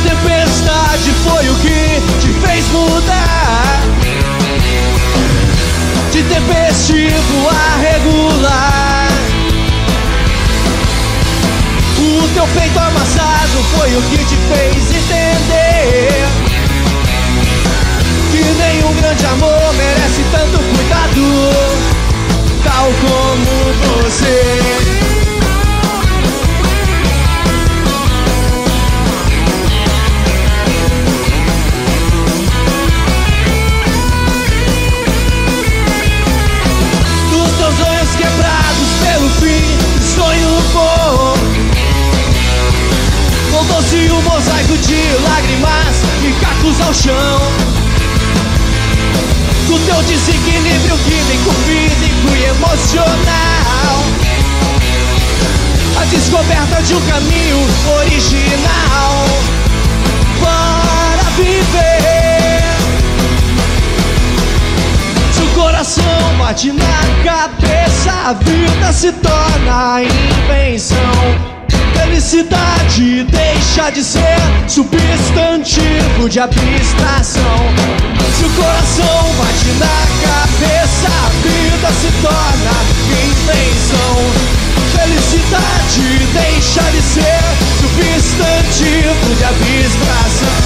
tempestade foi o que te fez mudar de tempestivo a regular. O teu peito amassado foi o que te fez entender que nenhum grande amor merece tanto cuidado, tal como você. Quebrados pelo fim do sonho bom, montou-se um mosaico de lágrimas e cacos ao chão. Do teu desequilíbrio químico, físico e emocional, a descoberta de um caminho original para viver. Se o coração bate na cabeça, a vida se torna invenção. Felicidade deixa de ser substantivo de abstração. Se o coração bate na cabeça, a vida se torna invenção. Felicidade deixa de ser substantivo de abstração.